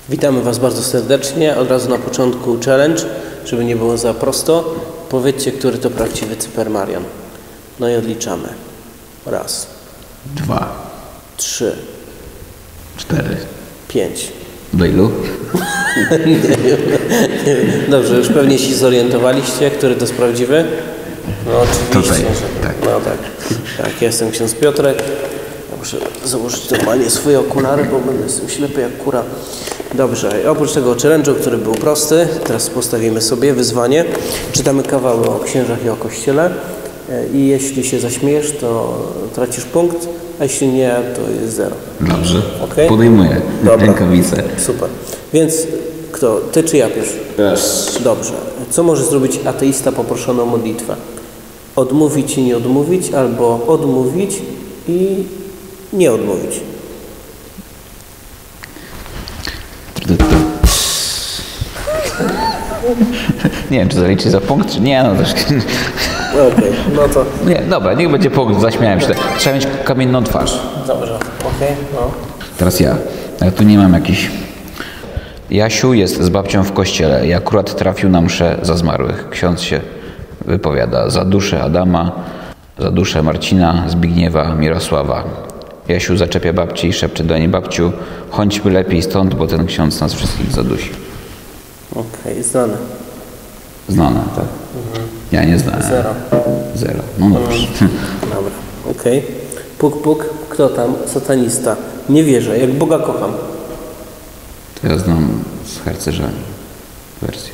Witamy Was bardzo serdecznie. Od razu na początku challenge, żeby nie było za prosto. Powiedzcie, który to prawdziwy Cypermarion. No i odliczamy. 1, 2, 3, 4. 5. Do ilu? Nie wiem. Dobrze, już pewnie się zorientowaliście, który to jest prawdziwy? No oczywiście, Tutaj, że tak. No tak. Tak, ja jestem ksiądz Piotrek. Ja muszę założyć normalnie swoje okulary, bo jestem ślepy jak kura. Dobrze, oprócz tego challenge'u, który był prosty, teraz postawimy sobie wyzwanie. Czytamy kawały o księżach i o Kościele i jeśli się zaśmiejesz, to tracisz punkt, a jeśli nie, to jest 0. Dobrze. Okay? Podejmuję Dobra. rękawice. Super. Więc kto? Ty czy ja pierwszy? Dobrze. Co może zrobić ateista poproszony o modlitwę? Odmówić i nie odmówić, albo odmówić i nie odmówić. Nie wiem, czy zaliczy za punkt, czy nie. No też... Okej, no to Nie, dobra, niech będzie punkt, zaśmiałem się. Trzeba mieć kamienną twarz. dobrze. Okej, no. Teraz ja. Ja tu nie mam jakiś... Jasiu jest z babcią w kościele i akurat trafił na mszę za zmarłych. Ksiądz się wypowiada za duszę Adama, za duszę Marcina, Zbigniewa, Mirosława. Jasiu zaczepia babci i szepcze do niej: babciu, chodźmy lepiej stąd, bo ten ksiądz nas wszystkich zadusi. Okej, znane. Znane, tak? Ja nie znałem. 0. 0. No dobrze. Dobra, okej. Puk, puk. Kto tam? Satanista. Nie wierzę, jak Boga kocham. To ja znam z harcerzami wersję.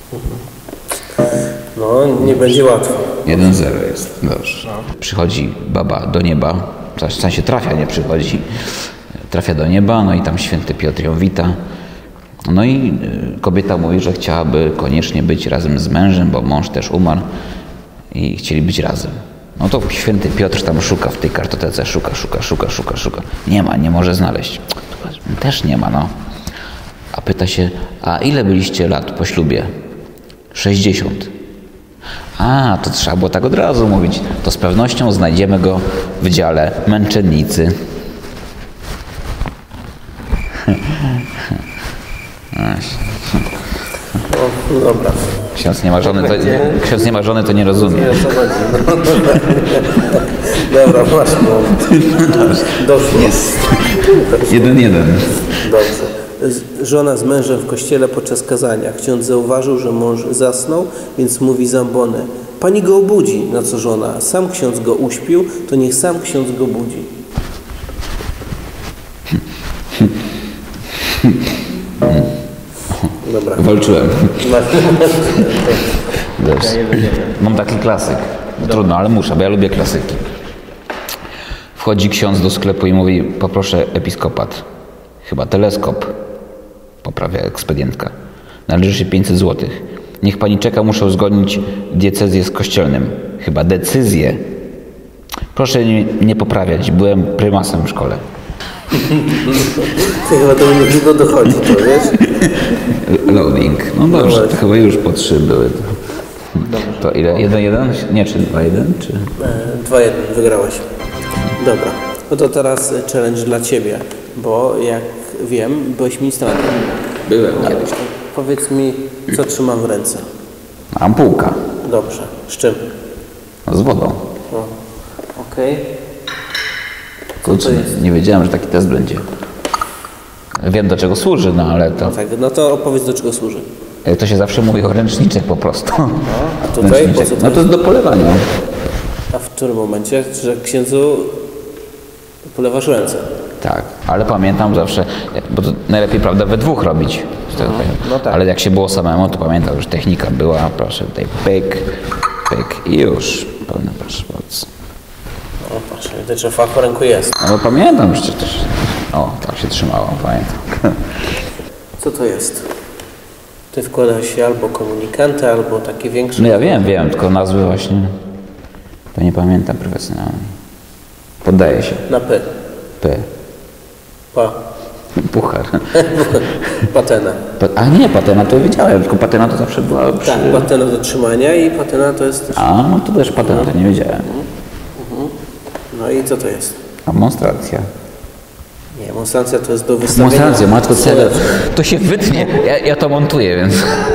No, nie będzie łatwo. 1-0 jest. Dobrze. Przychodzi baba do nieba. W sensie trafia, nie przychodzi. Trafia do nieba, no i tam święty Piotr ją wita. No i kobieta mówi, że chciałaby koniecznie być razem z mężem, bo mąż też umarł i chcieli być razem. No to święty Piotr tam szuka w tej kartotece, szuka. Nie ma, nie może znaleźć. Też nie ma, no. A pyta się: a ile byliście lat po ślubie? 60. A, to trzeba było tak od razu mówić. To z pewnością znajdziemy go w dziale męczennicy. No, dobra. Ksiądz nie ma żony, to nie rozumie. Nie, o co chodzi. No, dobra, masz Dobrze. Jest. 1-1. Dobrze. Żona z mężem w kościele podczas kazania. Ksiądz zauważył, że mąż zasnął, więc mówi zambony: pani go obudzi. Na co żona: sam ksiądz go uśpił, to niech sam ksiądz go budzi. Dobra. Walczyłem. Mam taki klasyk. Trudno, ale muszę, bo ja lubię klasyki. Wchodzi ksiądz do sklepu i mówi: poproszę episkopat. Chyba teleskop. Poprawia ekspedientka. Należy się 500 zł. Niech pani czeka, muszę uzgodnić diecezję z kościelnym. Chyba decyzję. Proszę nie poprawiać, byłem prymasem w szkole. Chyba to niedługo dochodzi, to wiesz? Loading. No dobrze, to chyba już po 3 były. To ile? 1-1? Nie, czy 2-1? Czy... 2-1, wygrałeś. Dobra, no to teraz challenge dla Ciebie, bo jak wiem, byłeś ministrantem. Byłem kiedyś. Powiedz mi, co trzymam w ręce. Ampułka. Dobrze, z czym? Z wodą. O, okej. Kurczę, nie wiedziałem, że taki test będzie. Wiem, do czego służy, no ale to... Tak, no to opowiedz, do czego służy. To się zawsze mówi o ręczniczek po prostu. A tutaj po co to No to jest do polewania. A w którym momencie, że księdzu polewasz ręce? Tak, ale pamiętam zawsze, bo to najlepiej, prawda, we dwóch robić. No tak. Ale jak się było samemu, to pamiętam, że technika była, proszę, tutaj pyk i już. Pełny, proszę bardzo. O, patrz, widać, że fach w ręku jest. No bo pamiętam przecież też. O, tak się trzymało, pamiętam. Co to jest? Ty wkładasz się albo komunikanty, albo takie większe... No ja wiem, tylko nazwy właśnie to nie pamiętam profesjonalnie. Poddaję się. Na P. P. Pa. Puchar. Patena. A nie, patena to wiedziałem, tylko patena to zawsze była przy... Tak, patena do trzymania i patena to jest też... A, no to też patena, to nie wiedziałem. No i co to jest? A monstracja. Nie, Monstrancja to jest do wystawienia. Monstrancja, matko cele. To się wytnie. Ja to montuję, więc...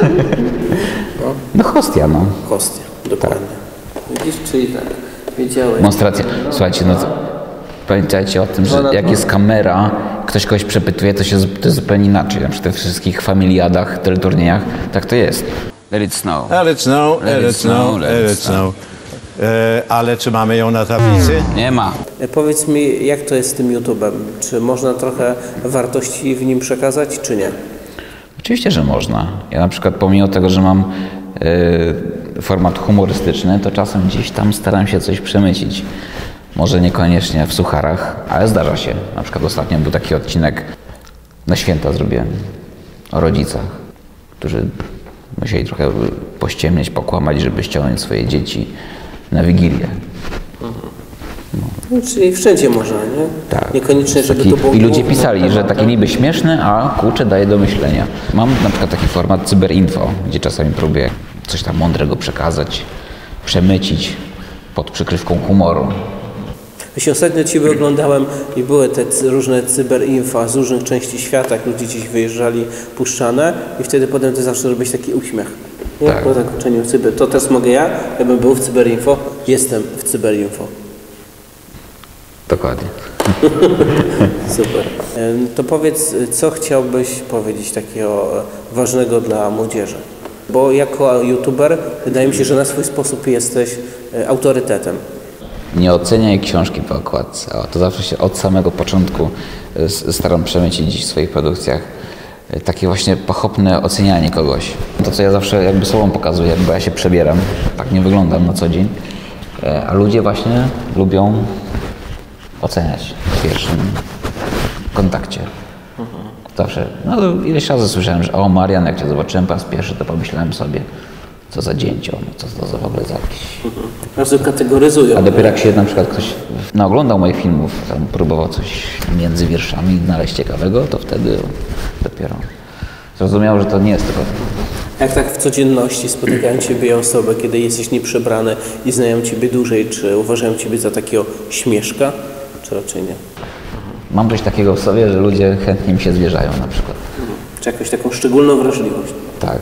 No hostia, no. Hostia, dokładnie. Widzisz, czyli tak, wiedziałem. Monstracja. Słuchajcie, no pamiętajcie o tym, że jak jest kamera, ktoś kogoś przepytuje, to jest zupełnie inaczej. Na przykład w wszystkich familiadach, teleturniejach, tak to jest. Let it snow. Let it snow, let it snow, let it snow. Ale czy mamy ją na tablicy? Nie ma. Powiedz mi, jak to jest z tym YouTube'em? Czy można trochę wartości w nim przekazać, czy nie? Oczywiście, że można. Ja na przykład pomimo tego, że mam format humorystyczny, to czasem gdzieś tam staram się coś przemycić. Może niekoniecznie w sucharach, ale zdarza się. Na przykład ostatnio był taki odcinek, na święta zrobiłem, o rodzicach, którzy musieli trochę pościemnieć, pokłamać, żeby ściągnąć swoje dzieci na Wigilię. No, czyli wszędzie można, nie? Tak. Niekoniecznie, żeby to było... I ludzie pisali, że takie niby śmieszne, a kurczę, daje do myślenia. Mam na przykład taki format Cyberinfo, gdzie czasami próbuję coś tam mądrego przekazać, przemycić pod przykrywką humoru. Jeśli ostatnio Ciebie oglądałem i były te różne cyberinfa z różnych części świata, jak ludzie gdzieś wyjeżdżali, puszczane i wtedy potem Ty zawsze robisz taki uśmiech. Nie? Tak. Po zakończeniu cyber. To teraz mogę ja, jakbym był w Cyberinfo, jestem w Cyberinfo. Dokładnie. Super. To powiedz, co chciałbyś powiedzieć takiego ważnego dla młodzieży? Bo jako youtuber wydaje mi się, że na swój sposób jesteś autorytetem. Nie oceniaj książki po okładce. O, to zawsze się od samego początku staram przemycić dziś w swoich produkcjach. Takie właśnie pochopne ocenianie kogoś. To, co ja zawsze jakby sobą pokazuję, bo ja się przebieram, tak nie wyglądam na co dzień, a ludzie właśnie lubią oceniać w pierwszym kontakcie. Zawsze. No ileś razy słyszałem, że o Marian, jak Cię zobaczyłem po raz pierwszy, to pomyślałem sobie, co za dzięcioł, co to za w ogóle za jakiś... Bardzo kategoryzują. A dopiero jak się na przykład ktoś oglądał moich filmów, tam próbował coś między wierszami znaleźć ciekawego, to wtedy dopiero zrozumiał, że to nie jest tylko... Jak tak w codzienności spotykają Ciebie osoby, kiedy jesteś nieprzebrany i znają Ciebie dłużej, czy uważają Ciebie za takiego śmieszka, czy raczej nie? Mam coś takiego w sobie, że ludzie chętnie mi się zwierzają na przykład. Czy jakąś taką szczególną wrażliwość? Tak.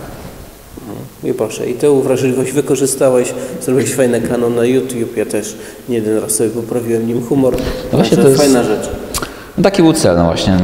I proszę, i tę wrażliwość wykorzystałeś, zrobiłeś fajny kanał na YouTube, ja też nie jeden raz sobie poprawiłem nim humor. No właśnie to jest fajna rzecz. No taki był cel, no właśnie,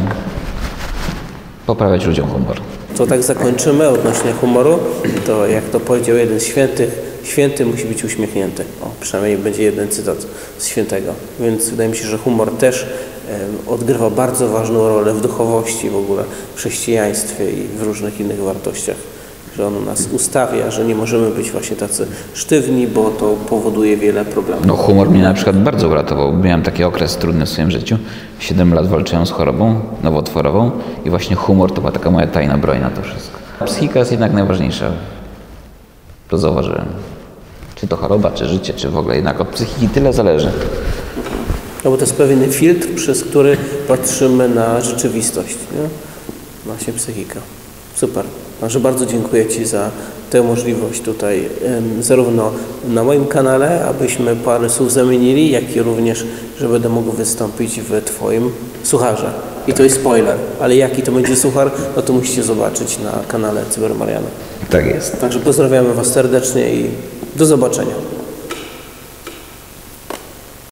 poprawiać ludziom humor. To tak zakończymy odnośnie humoru, to jak to powiedział jeden z świętych, święty musi być uśmiechnięty. O, przynajmniej będzie jeden cytat z świętego. Więc wydaje mi się, że humor też odgrywa bardzo ważną rolę w duchowości w ogóle, w chrześcijaństwie i w różnych innych wartościach. Że on nas ustawia, że nie możemy być właśnie tacy sztywni, bo to powoduje wiele problemów. No humor mnie na przykład bardzo uratował. Miałem taki okres trudny w swoim życiu. 7 lat walczyłem z chorobą nowotworową i właśnie humor to była taka moja tajna broń na to wszystko. Psychika jest jednak najważniejsza. To zauważyłem. Czy to choroba, czy życie, czy w ogóle jednak od psychiki tyle zależy. No bo to jest pewien filtr, przez który patrzymy na rzeczywistość, nie? Właśnie psychika. Super. Także bardzo dziękuję Ci za tę możliwość tutaj, zarówno na moim kanale, abyśmy parę słów zamienili, jak i również, że będę mógł wystąpić w Twoim sucharze. I to jest spoiler, ale jaki to będzie suchar, no to musicie zobaczyć na kanale Cybermariana. Tak jest. Także pozdrawiamy Was serdecznie i do zobaczenia.